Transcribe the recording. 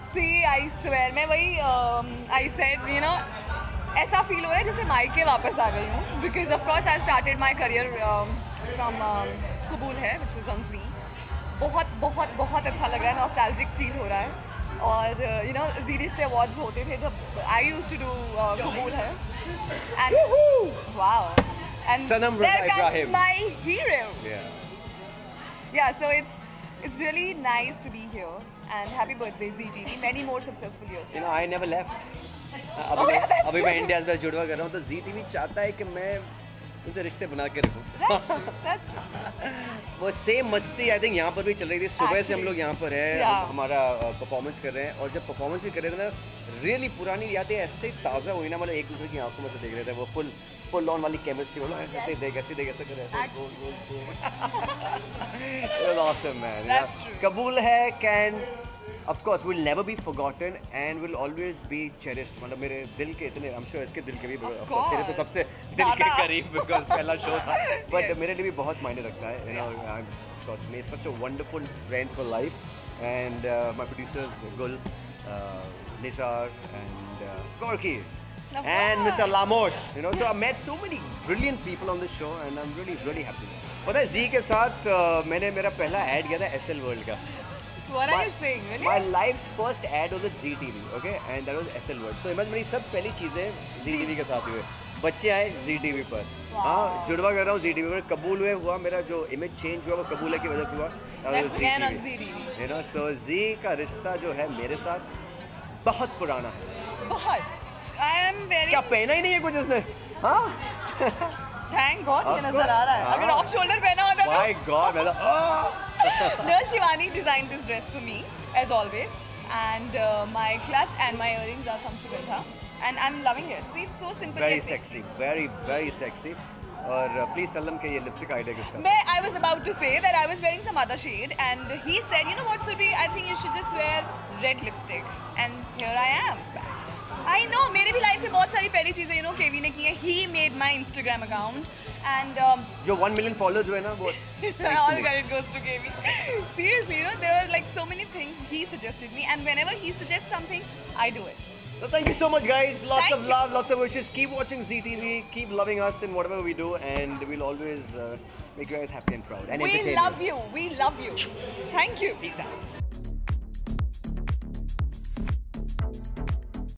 See, I swear, मैं वही I said, you know, ऐसा फील हो रहा है जैसे मायके वापस आ गई हूँ because of course I started my career from कबूल है which was on Z. बहुत बहुत बहुत अच्छा लग रहा है, नॉस्टैल्जिक फील हो रहा है और you know जी रिश्ते अवार्ड्स होते थे जब I used to do कबूल है and wow and Sanam there Raza comes Ibrahim. my hero. Yeah. So it's really nice to be here and happy birthday ZTV, many more successful years. You know, I never left. Oh, yeah, that's अभी मैं true. India से जुड़वा कर रहा हूँ तो ZTV चाहता है कि मैं उनसे रिश्ते बना के रखूँ. That's true. That's true. वो सेम मस्ती आई थिंक यहाँ पर भी चल रही थी. सुबह से हम लोग यहाँ पर हैं, Yeah. हमारा परफॉर्मेंस कर रहे हैं और जब परफॉर्मेंस भी कर रहे थे ना रियली पुरानी यादें ऐसे ही ताज़ा हुई ना, मतलब एक दूसरे की आंखों में से देख रहे थे वो फुल ऑन वाली केमिस्ट्री. बोलो ऐसे देख ऐसे कर ऐसे It was awesome, man. That's true. कबूल है can of course will never be forgotten and will always be cherished. मतलब मेरे दिल के इतने I'm sure इसके दिल के भी तेरे तो सबसे दिल के करीब because पहला शो था but मेरे लिए भी बहुत मायने रखता है. You know, I'm of course made such a wonderful friend for life and my producers Gul, Nisar and Gorky and Mr. Lamos. You know, so I met so many brilliant people on the show and I'm really happy. पता है जी के साथ मैंने मेरा पहला add किया था SL World का. What are you saying? Really? My life's first ad was at ZTV, okay, and that was SL World. तो इमेज मेरी सब पहली चीज़ें ZTV के साथ हुए. बच्चे आए ZTV पर. हाँ, जुड़वा कर रहा हूँ ZTV पर. कबूल हुआ मेरा जो इमेज चेंज हुआ वो कबूल है की वजह से हुआ. That's again on ZTV. You know, so Z का रिश्ता जो है मेरे साथ बहुत पुराना है. बहुत. I am very. क्या पहना ही नहीं है कुछ इसने? हाँ? Thank God ये नजर आ रहा है. अगर off shoulder पहना होता तो. My God, मैं तो. No, Shivani designed this dress for me as always, and my clutch and my earrings are from Sugandha, and I'm loving it. See, it's so simple. Very yet sexy, very sexy. और please tell them कि ये lipstick idea किसका? I was about to say that I was wearing some other shade, and he said, you know what, Surbhi, I think you should just wear red lipstick, and here I am. I know, मेरे भी life में बहुत सारी पहली चीजें you know केवी ने की हैं. He made my Instagram account, and जो 1 million followers हुए ना वो. all credit goes to KV. Seriously, you know, there are like so many things he suggested me, and whenever he suggests something, I do it. So thank you so much, guys. Lots Thank of you. love, lots of wishes. Keep watching ZTV. Keep loving us in whatever we do, and we'll always make you guys happy and proud and We entertain love you. We love you. Thank you. Peace out.